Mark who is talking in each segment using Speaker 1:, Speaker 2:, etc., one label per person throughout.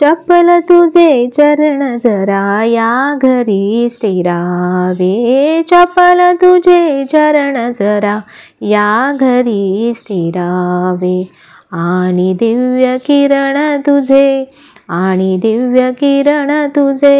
Speaker 1: चपल तुझे चरण जरा या घरी स्थिरावे। चपल तुझे चरण जरा या घरी स्थिरावे। आणि दिव्य किरण तुझे, आणि दिव्य किरण तुझे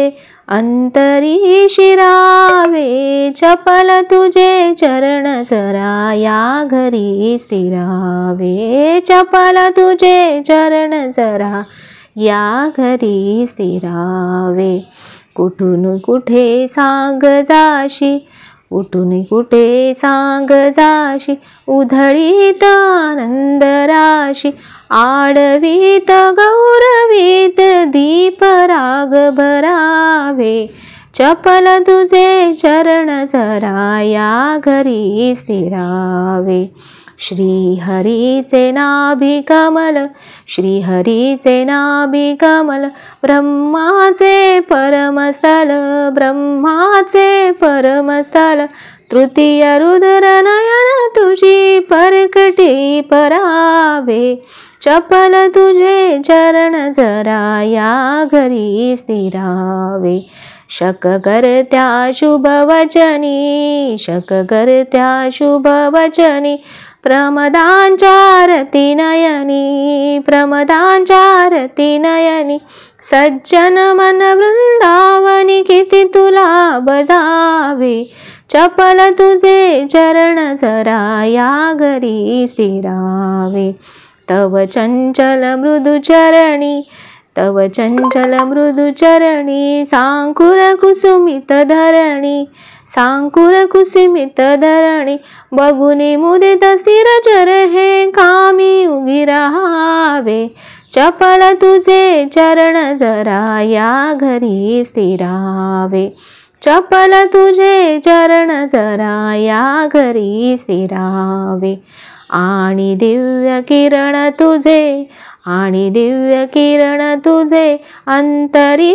Speaker 1: अंतरी शिरावे। चपल तुझे चरण जरा या घरी स्थिरावे। चपल तुझे चरण जरा या घरी स्थिरावे। कुठून कुठे सांग जाशी, कुठून कुठे सांग जाशी, उधळीत आनंद राशी। आडवीत गौरवीत दीप राग भरावे। चपल तुझे चरण जरा या घरी स्थिरावे। श्री हरीचे नाभी कमल, श्री हरीचे नाभी कमल, ब्रह्माचे परमस्थल, ब्रह्माचे परमस्थल। तृतीय रुद्र नयन तुझी परकटी परावे। चपल तुझे चरण जरा या घरी स्थिरावे। शक करत्या शुभ वचनी, शक करत्या शुभ वचनी, प्रमदांच्या रती नयनी, प्रमदांच्या रती नयनी। सज्जन मन वृंदावनी किती तुला बजावे। चपल तुझे चरण जरा या घरी स्थिरावे। तव चंचल मृदु चरणी, तव चंचल मृदु चरणी, सांकुर कुसुमित धरणी, सांकुर कुसुमित धरणी। बघुनी मुदित स्थिर चर हे कामी उगी राहावे। चपल तुझे चरण जरा या घरी स्थिरावे। चपल तुझे चरण जरा या घरी स्थिरावे। आणि दिव्य किरण तुझे, आणि दिव्य किरण तुझे अंतरी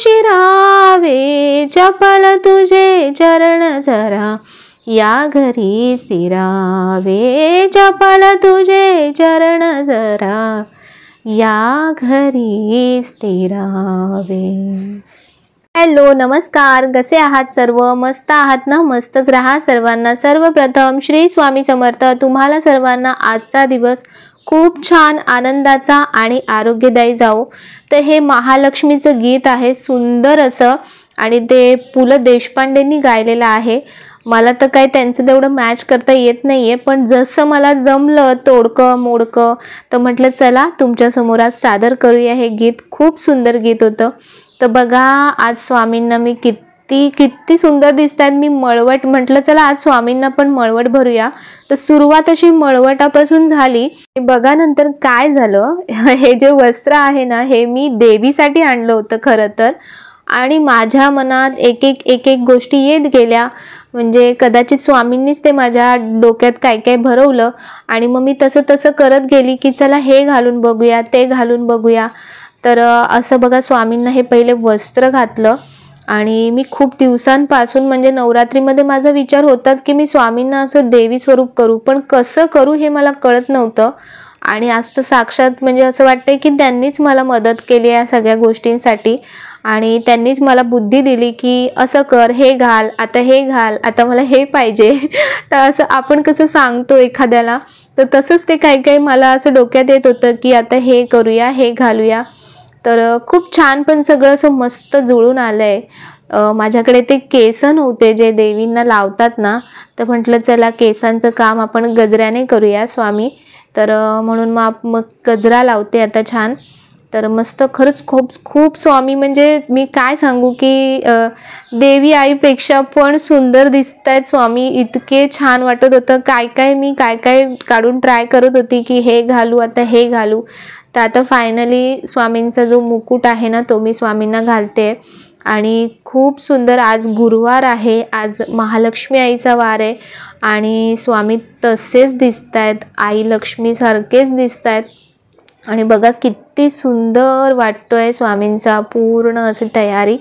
Speaker 1: शिरावे। चपल तुझे चरण जरा या घरी स्थिरावे। चपल तुझे चरण जरा या घरी स्थिरावे। हॅलो, नमस्कार, कसे आहात सर्व? मस्त आहात ना? मस्तच राहा सर्वांना। सर्वप्रथम श्री स्वामी समर्थ तुम्हाला सर्वांना आजचा दिवस खूप छान आनंदाचा आणि आरोग्यदायी जाओ। तर हे महालक्ष्मीचं गीत आहे सुंदर असं, आणि ते पु ल देशपांडेंनी गायलेलं आहे। मला तर काही त्यांचं तेवढं मॅच करता येत नाहीये, पण जसं मला जमलं तोडकं मोडकं तर म्हटलं चला तुमच्या समोर आज सादर करूया हे गीत। खूप सुंदर गीत होतं। तर बघा आज स्वामींना मी किती सुंदर दिसतात। मी मळवट म्हटलं चला आज स्वामींना पण मळवट भरूया। तर सुरुवात अशी मळवटापासून झाली। बघा नंतर काय झालं, हे जे वस्त्र आहे ना हे मी देवीसाठी आणलं होतं खरं तर, आणि माझ्या मनात एक एक गोष्टी येत गेल्या। म्हणजे कदाचित स्वामींनीच ते माझ्या डोक्यात काय काय भरवलं, आणि मग मी तसं करत गेली की चला हे घालून बघूया, ते घालून बघूया। तर असं बघा स्वामींना हे पहिले वस्त्र घातलं, आणि मी खूप दिवसांपासून म्हणजे नवरात्रीमध्ये माझा विचार होताच की मी स्वामींना असं देवी स्वरूप करू, पण कसं करू हे मला कळत नव्हतं। आणि आज तर साक्षात म्हणजे असं वाटतंय की त्यांनीच मला मदत केली या सगळ्या गोष्टींसाठी, आणि त्यांनीच मला बुद्धी दिली की असं कर, हे घाल, आता हे घाल, आता मला हे पाहिजे। तर असं आपण कसं सांगतो एखाद्याला, तर तसंच ते काही मला असं डोक्यात येत होतं की आता हे करूया, हे घालूया। तर खूप छान पण सगळं असं मस्त जुळून आलंय। माझ्याकडे ते केस नव्हते जे देवींना लावतात ना, तर म्हटलं चला केसांचं काम आपण गजऱ्याने करूया स्वामी। तर म्हणून मग गजरा लावते आता छान। तर मस्त खरंच खूप स्वामी म्हणजे मी काय सांगू की देवी आईपेक्षा पण सुंदर दिसतायत स्वामी। इतके छान वाटत होतं। मी काय काढून ट्राय करत होती की हे घालू, आता हे घालू। तर आता फायनली स्वामींचा जो मुकुट आहे ना तो मी स्वामींना घालते, आणि खूप सुंदर। आज गुरुवार आहे, आज महालक्ष्मी आईचा वार आहे, आणि स्वामी तसेच दिसतायत, आई लक्ष्मी सारखेच दिसतायत। आणि बघा किती सुंदर वाटतोय स्वामींचा पूर्ण अशी तयारी।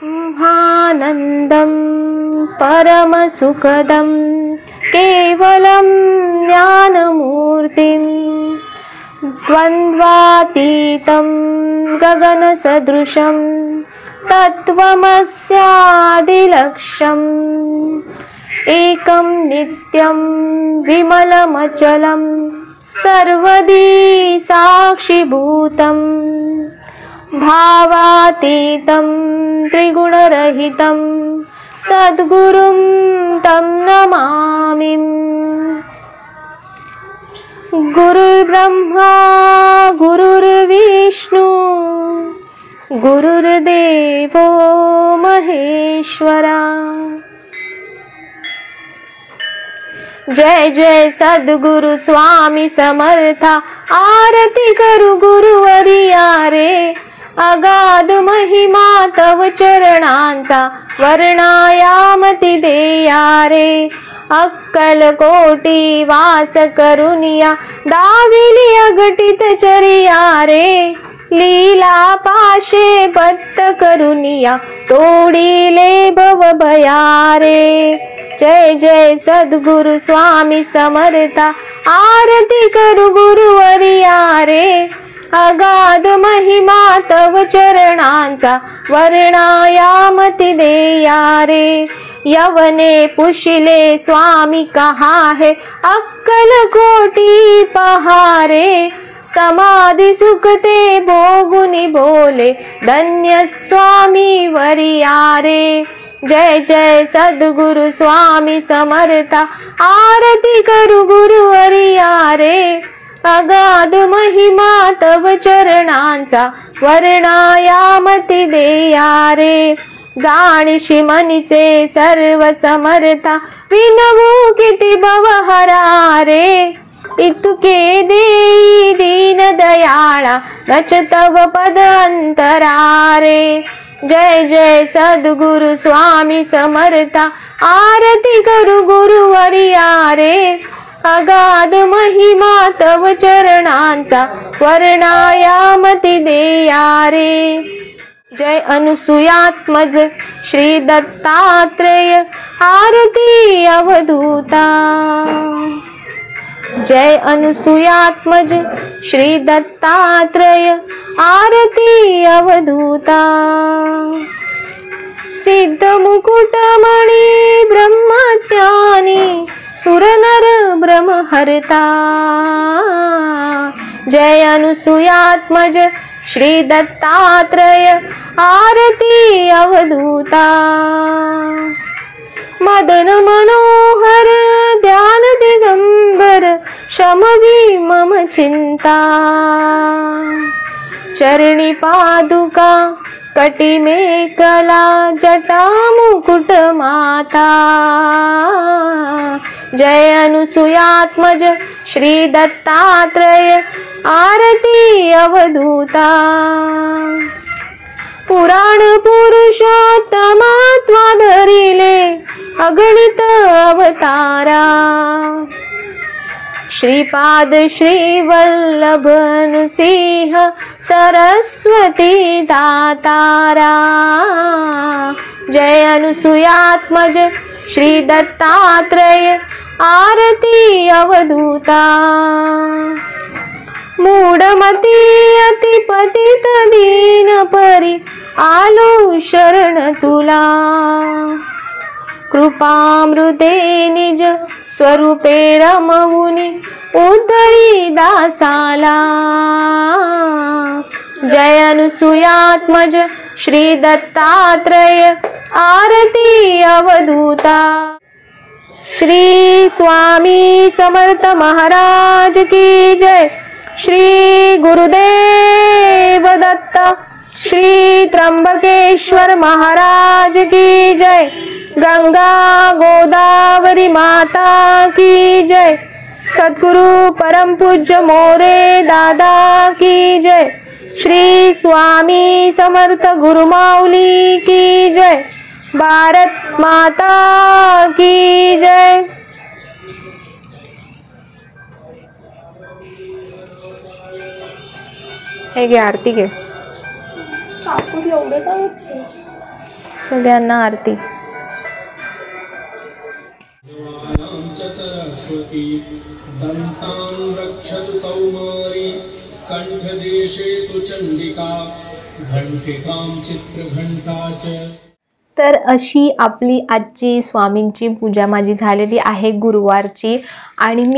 Speaker 1: ब्रह्मानन्दं परमसुखदं केवलं ज्ञानमूर्तिं द्वन्द्वातीतं गगनसदृशं तत्त्वमस्यादिलक्ष्यम् एकं नित्यं विमलमचलं सर्वदी साक्षिभूतं भावातीतं त्रिगुणरहितं सद्गुरुं तं नमामि। गुरुर्ब्रह्मा गुरुर्विष्णु गुरुर्देवो महेश्वरा। जय जय सद्गुरु स्वामी समर्था, आरती करू गुरुवर्या रे। अगाध महिमा तव चरणांचा वर्णायामती देया रे। अक्कलकोटी वास करुनिया दाविली अघटित चरिया रे। लीला पाशे बद्ध करुनिया तोडीले भव भया रे। जय जय सद्गुरु स्वामी समर्था, आरती करू गुरुवर्या रे। अगाध महिमा तव चरणांचा वर्णायामती देया रे। यवने पुशिले स्वामी कहा है, अक्कलकोटी पहारे। समाधि सुखते भोगुनी बोले, धन्य स्वामी वर्या रे। जय जय सद्गुरु स्वामी समर्था, आरती करू गुरुवर्या रे। अगाध महिमा तव चरणांचा वर्णायामती देया रे। जाणीशी मनीचे सर्व समर्था, विनवू किती भवहरा रे। इतुके देई दीन दयाळा, रच तव पद अंतरा रे। जय जय सद्गुरु स्वामी समर्था, आरती करू गुरुवर्या रे। अगाध महिमा तव चरणांचा वर्णायामती देया रे। जय अनुसूयात्मज श्री दत्तात्रेय, आरती अवधूता। जय अनुसूयात्मज श्री दत्तात्रेय, आरती अवधूता। सिद्ध मुकुटमणि ब्रह्मज्ञानी, सुरनर ब्रह्महर्ता। जय अनुसूयात्मज श्री दत्तात्रेय, आरती अवधूता। मदन मनोहर ध्यान दिगंबर, शमवी मम चिंता। चरणी पादुका कटी में कला, जटा मुकुट माता। जय अनुसूयात्मज श्री दत्तात्रेय, आरती अवधूता। पुराण पुरुषोत्तमत्वा धरिले, अगणित अवतारा। श्रीपाद श्री वल्लभ नृसिंह सरस्वती दातारा। जय अनुसूयात्मज श्री दत्तात्रेय, आरती अवधूता। मूढमती अति पतित दीन परी, आलो शरण तुला। कृपामृते निज स्वरूपे रमवुनी, उद्धरी दासाला। जय अनुसूयात्मज श्री दत्तात्रेय, आरती अवधूता। श्री स्वामी समर्थ महाराज की जय। श्री गुरुदेव दत्त श्री त्र्यंबकेश्वर महाराज की जय। गंगा गोदावरी माता की जय। सद्गुरु परम पूज्य मोरे दादा की जय। श्री स्वामी समर्थ गुरुमाऊली की जय। भारत माता की जय। हे घे आरती घे. सगळ्यांना आरती.
Speaker 2: सरस्वती दंतां रक्षतु कौमारी कंठदेशे तु चंडिका घंटिकां चित्रघंटा च.
Speaker 1: तर अशी आपली आजची स्वामींची पूजा माझी झालेली आहे गुरुवारची. आणि मी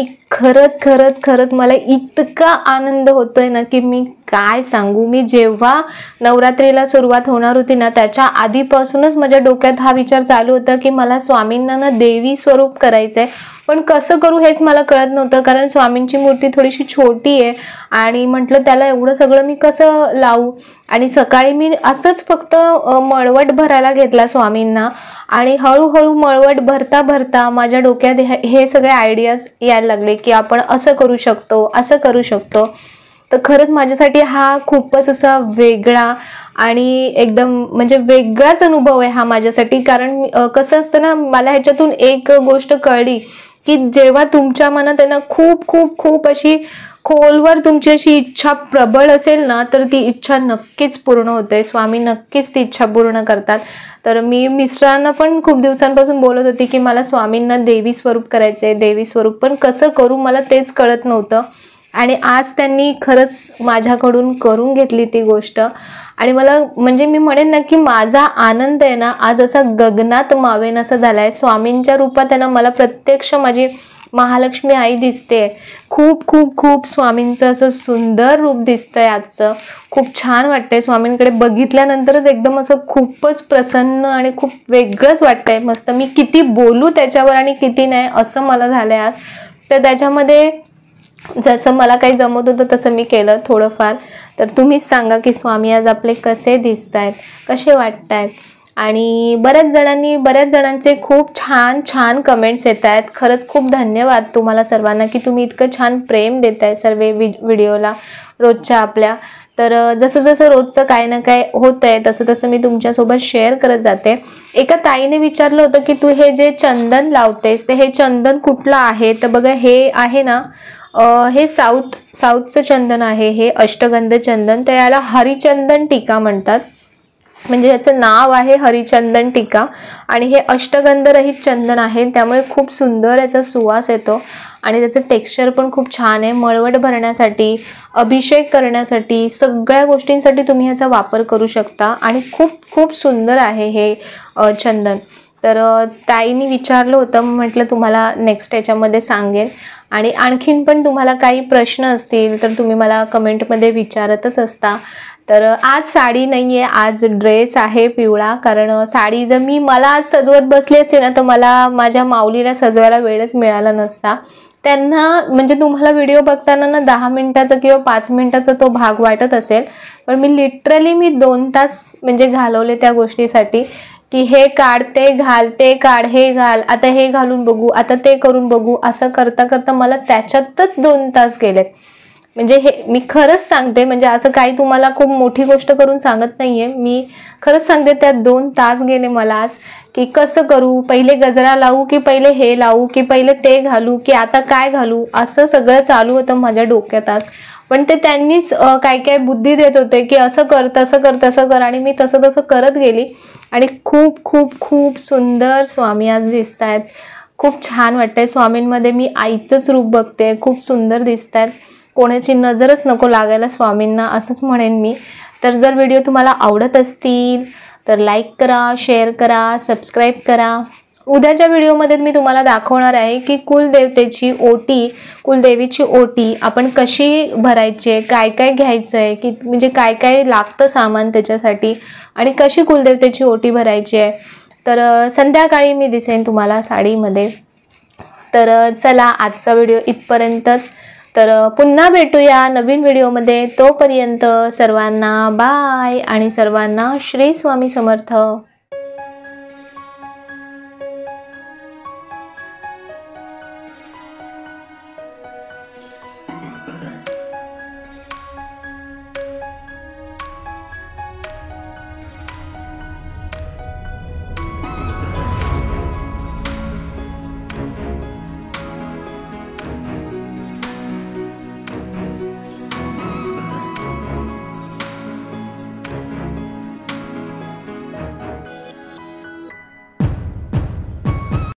Speaker 1: खरंच मला इतका आनंद होतोय ना की मी काय सांगू. मी जेव्हा नवरात्रीला सुरुवात होणार होती ना त्याच्या आधीपासूनच माझ्या डोक्यात हा विचार चालू होता की मला स्वामींना ना देवी स्वरूप करायचंय. पण कसं करू हेच मला कळत नव्हतं, कारण स्वामींची मूर्ती थोडीशी छोटी आहे आणि म्हटलं त्याला एवढं सगळं मी कसं लावू. आणि सकाळी मी असंच फक्त मळवट भरायला घेतला स्वामींना आणि हळूहळू मळवट भरता माझ्या डोक्यात हे सगळे आयडियाज यायला लागले की आपण असं करू शकतो. तर खरंच माझ्यासाठी हा खूपच असा वेगळा आणि एकदम म्हणजे वेगळाच अनुभव आहे हा माझ्यासाठी. कारण कसं असतं ना, मला ह्याच्यातून एक गोष्ट कळली की जेव्हा तुमच्या मनात आहे ना खूप अशी खोलवर तुमची अशी इच्छा प्रबळ असेल ना तर ती इच्छा नक्कीच पूर्ण होते. स्वामी नक्कीच ती इच्छा पूर्ण करतात. तर मी मिस्टरांना पण खूप दिवसांपासून बोलत होती की मला स्वामींना देवी स्वरूप करायचंय, देवी स्वरूप, पण कसं करू मला तेच कळत नव्हतं. आणि आज त्यांनी खरंच माझ्याकडून करून घेतली ती गोष्ट. आणि मला म्हणजे मी म्हणेन ना की माझा आनंद आहे ना आज असा गगनात मावेन असा झालाय. स्वामींच्या रूपात आहे ना मला प्रत्यक्ष माझी महालक्ष्मी आई दिसते. खूप स्वामींचं असं सुंदर रूप दिसतंय आजचं. खूप छान वाटतंय. स्वामींकडे बघितल्यानंतरच एकदम असं खूपच प्रसन्न आणि खूप वेगळंच वाटतंय. मस्त मी किती बोलू त्याच्यावर आणि किती नाही असं मला झालंय आज. तर त्याच्यामध्ये जसं मला काही जमत होतं तसं मी केलं थोडंफार. तर तुम्हीच सांगा की स्वामी आज आपले कसे दिसतायत, कसे वाटतायत. आणि बऱ्याच जणांचे खूप छान कमेंट्स येत आहेत. खरंच खूप धन्यवाद तुम्हाला सर्वांना की तुम्ही इतकं छान प्रेम देताय सर्व व्हिडिओला रोजच्या आपल्या. तर जसं रोजचं काय ना काय होतंय तसं मी तुमच्यासोबत शेअर करत जाते. एका ताईने विचारलं होतं की तू हे जे चंदन लावतेस ते हे चंदन कुठलं आहे. तर बघा हे आहे ना हे साऊथचं चंदन आहे. हे अष्टगंध चंदन. तर याला हरिचंदन टीका म्हणतात. म्हणजे याचं नाव आहे हरिचंदन टीका. आणि हे अष्टगंध रहित चंदन आहे त्यामुळे खूप सुंदर याचा सुवास येतो आणि त्याचं टेक्स्चर पण खूप छान आहे. मळवट भरण्यासाठी, अभिषेक करण्यासाठी, सगळ्या गोष्टींसाठी तुम्ही याचा वापर करू शकता. आणि खूप सुंदर आहे हे चंदन. तर ताईंनी विचारलं होतं, म्हटलं तुम्हाला नेक्स्ट याच्यामध्ये सांगेन. आणि आणखीन पण तुम्हाला काही प्रश्न असतील तर तुम्ही मला कमेंटमध्ये विचारतच असता. तर आज साडी नाहीये, आज ड्रेस आहे पिवळा. कारण साडी जर मला आज सजवत बसली असते ना तर मला माझ्या माऊलीला सजवायला वेळच मिळाला नसता. त्यांना म्हणजे तुम्हाला व्हिडिओ बघताना ना 10 मिनिटाचा किंवा 5 मिनिटाचा तो भाग वाटत असेल, पण मी लिटरली 2 तास म्हणजे घालवले त्या गोष्टीसाठी की हे काढ, ते घाल, ते काढ, हे घाल, आता हे घालून बघू, आता ते करून बघू. असं करता मला त्याच्यातच 2 तास गेलेत. म्हणजे हे मी खरंच सांगते, म्हणजे असं काही तुम्हाला खूप मोठी गोष्ट करून सांगत नाहीये. मी खरंच सांगते त्यात 2 तास गेले मला आज की कसं करू, पहिले गजरा लावू की पहिले हे लावू की पहिले ते घालू की आता काय घालू, असं सगळं चालू होतं माझ्या डोक्यात आज. पण ते त्यांनीच काय बुद्धी देत होते की असं कर, तसं कर. आणि मी तसं करत गेली. आणि खूप सुंदर स्वामी आज दिसत आहेत. खूप छान वाटतंय. स्वामींमध्ये मी आईचंच रूप बघते. खूप सुंदर दिसत आहेत. कोणाची नजरच नको लागायला स्वामींना, असंच म्हणेन मी. तर जर व्हिडिओ तुम्हाला आवडत असतील तर लाईक करा, शेअर करा, सबस्क्राईब करा. उद्याच्या व्हिडिओमध्ये मी तुम्हाला दाखवणार आहे की कुलदेवीची ओटी आपण कशी भरायची, काय घ्यायचंय, की म्हणजे काय लागतं सामान त्याच्यासाठी आणि कशी कुलदेवतेची ओटी भरायची आहे. तर संध्याकाळी मी दिसेन तुम्हाला साडीमध्ये. तर चला आजचा व्हिडिओ इथपर्यंतच. तर पुन्हा भेटूया नवीन व्हिडिओमध्ये. तोपर्यंत सर्वांना बाय आणि सर्वांना श्री स्वामी समर्थ.